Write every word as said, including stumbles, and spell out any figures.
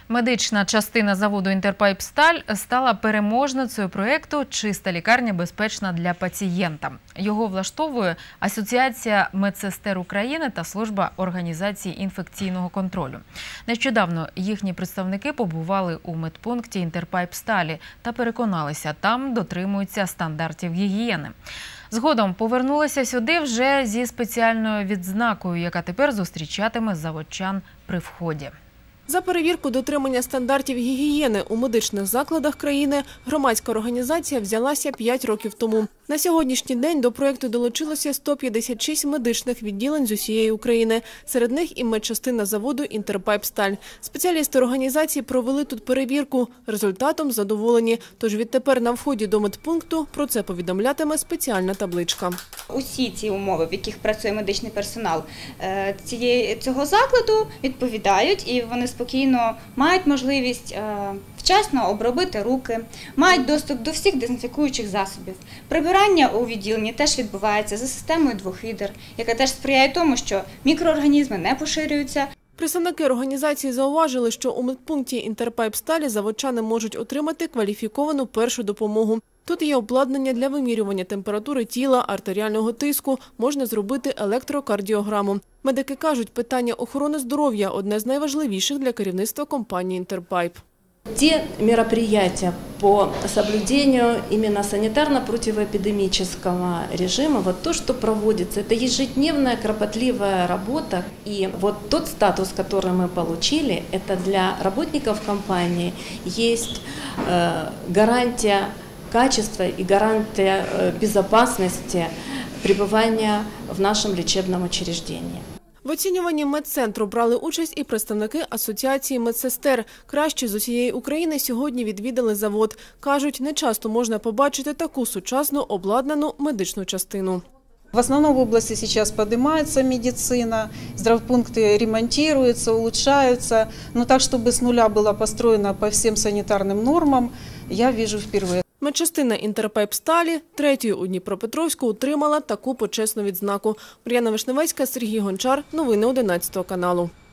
Медична частина заводу «Інтерпайпсталь» стала переможницею проєкту «Чиста лікарня безпечна для пацієнта». Його влаштовує Асоціація медсестер України та Служба організації інфекційного контролю. Нещодавно їхні представники побували у медпункті «Інтерпайпсталі» та переконалися, там дотримуються стандартів гігієни. Згодом повернулися сюди вже зі спеціальною відзнакою, яка тепер зустрічатиме заводчан при вході. За перевірку дотримання стандартів гігієни у медичних закладах країни громадська організація взялася п'ять років тому. На сьогоднішній день до проєкту долучилося сто п'ятдесят шість медичних відділень з усієї України. Серед них і медчастина заводу «Інтерпайпсталь». Спеціалісти організації провели тут перевірку. Результатом задоволені. Тож відтепер на вході до медпункту про це повідомлятиме спеціальна табличка. Усі ці умови, в яких працює медичний персонал цього закладу, відповідають і вони спокійно мають можливість вчасно обробити руки, мають доступ до всіх дезінфікуючих засобів. Прибирання у відділенні теж відбувається за системою двох відер, яка теж сприяє тому, що мікроорганізми не поширюються. Представники організації зауважили, що у медпункті «Інтерпайпсталі» заводчани можуть отримати кваліфіковану першу допомогу. Тут є обладнання для вимірювання температури тіла, артеріального тиску, можна зробити електрокардіограму. Медики кажуть, питання охорони здоров'я – одне з найважливіших для керівництва компанії «Інтерпайп». Те мероприятия по соблюдению именно санитарно-противоэпидемического режима, вот то, что проводится, это ежедневная кропотливая работа. И вот тот статус, который мы получили, это для работников компании есть э, гарантия качества и гарантия э, безопасности пребывания в нашем лечебном учреждении. В оцінюванні медцентру брали участь і представники Асоціації медсестер. Кращі з усієї України сьогодні відвідали завод. Кажуть, не часто можна побачити таку сучасну обладнану медичну частину. В основном в области сейчас поднимается медицина, здравпункты ремонтируются, улучшаются. Но так, чтобы с нуля было построено по всем санитарным нормам, я вижу впервые. Медчастина «Інтерпайпсталі» третьою у Дніпропетровську отримала таку почесну відзнаку. Мар'яна Вишневецька, Сергій Гончар. Новини одинадцятого каналу.